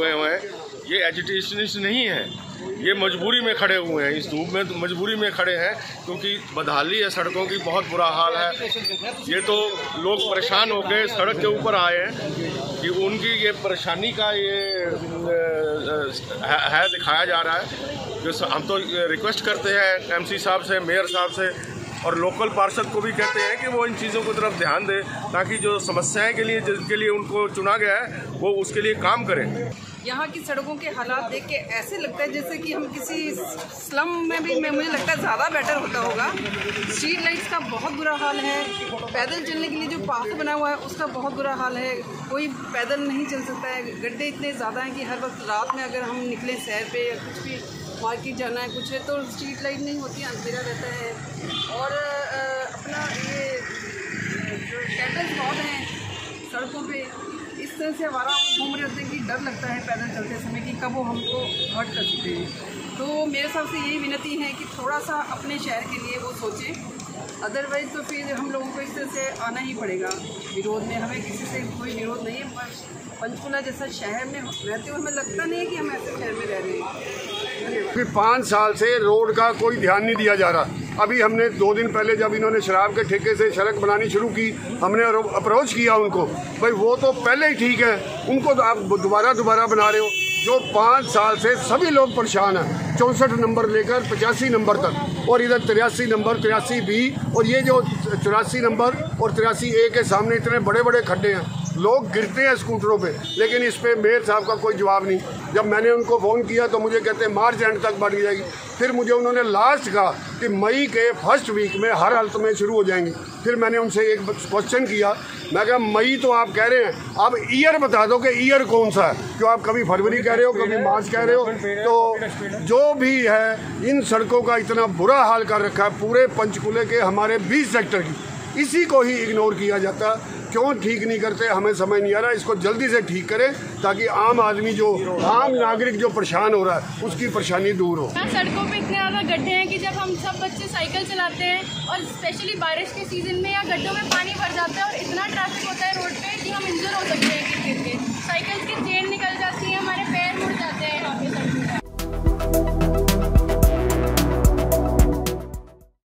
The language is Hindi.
हुए हैं, ये एजिटेशनिस्ट नहीं है, ये मजबूरी में खड़े हुए हैं। इस धूप में तो मजबूरी में खड़े हैं क्योंकि बदहाली है, सड़कों की बहुत बुरा हाल है। ये तो लोग परेशान हो गए सड़क के ऊपर आए हैं कि उनकी ये परेशानी का ये है दिखाया जा रहा है। जो हम तो रिक्वेस्ट करते हैं एमसी साहब से, मेयर साहब से और लोकल पार्षद को भी कहते हैं कि वो इन चीज़ों को तरफ ध्यान दें ताकि जो समस्याएं के लिए जिसके लिए उनको चुना गया है वो उसके लिए काम करें। यहाँ की सड़कों के हालात देख के ऐसे लगता है जैसे कि हम किसी स्लम में भी, मुझे लगता है ज़्यादा बेटर होता होगा। स्ट्रीट लाइट्स का बहुत बुरा हाल है, पैदल चलने के लिए जो पाथ बना हुआ है उसका बहुत बुरा हाल है, कोई पैदल नहीं चल सकता है। गड्ढे इतने ज़्यादा हैं कि हर वक्त रात में अगर हम निकलें सैर पे या कुछ भी मार्केट जाना है कुछ है तो स्ट्रीट लाइट नहीं होती, अंधेरा रहता है। और अपना ये जो कैटल्स बहुत हैं सड़कों पे, इस तरह से हमारा घूम रहे होते हैं कि डर लगता है पैदल चलते समय कि कब वो हमको हर्ट कर सकते हैं। तो मेरे हिसाब से यही विनती है कि थोड़ा सा अपने शहर के लिए वो सोचें, अदरवाइज़ तो फिर हम लोगों को इस तरह से आना ही पड़ेगा विरोध में। हमें किसी से कोई विरोध नहीं है, पर पंचकुला जैसा शहर में रहते हुए हमें लगता नहीं है कि हम ऐसे शहर में रह रहे हैं। 5 साल से रोड का कोई ध्यान नहीं दिया जा रहा। अभी हमने 2 दिन पहले जब इन्होंने शराब के ठेके से सड़क बनानी शुरू की, हमने अप्रोच किया उनको, भाई वो तो पहले ही ठीक है, उनको तो आप दोबारा बना रहे हो। जो 5 साल से सभी लोग परेशान हैं, 64 नंबर लेकर 85 नंबर तक, और इधर 83 नंबर 83B, और ये जो 84 नंबर और 83A के सामने इतने बड़े बड़े खड्डे हैं, लोग गिरते हैं स्कूटरों पे, लेकिन इस पे मेयर साहब का कोई जवाब नहीं। जब मैंने उनको फ़ोन किया तो मुझे कहते हैं मार्च एंड तक बढ़ जाएगी। फिर मुझे उन्होंने लास्ट कहा कि मई के फर्स्ट वीक में हर हालत में शुरू हो जाएंगी। फिर मैंने उनसे एक क्वेश्चन किया, मैं कहा मई तो आप कह रहे हैं, आप ईयर बता दो कि ईयर कौन सा है, क्यों आप कभी फरवरी कह रहे हो, कभी मार्च कह रहे हो। तो जो भी है इन सड़कों का इतना बुरा हाल कर रखा है पूरे पंचकुले के हमारे 20 सेक्टर की, इसी को ही इग्नोर किया जाता। क्यों ठीक नहीं करते हमें समझ नहीं आ रहा। इसको जल्दी से ठीक करें ताकि आम आदमी जो आम नागरिक जो परेशान हो रहा है उसकी परेशानी दूर हो। सड़कों पे इतने ज़्यादा गड्ढे हैं कि जब हम सब बच्चे साइकिल चलाते हैं और स्पेशली बारिश के सीजन में या गड्ढों में पानी भर जाता है और इतना ट्रैफिक होता है रोड पे कि हम इंजर हो सकते हैं गिर के। साइकिल की चेन निकल जाती है, हमारे पैर मुड़ जाते हैं यहाँ पे सड़कों पर।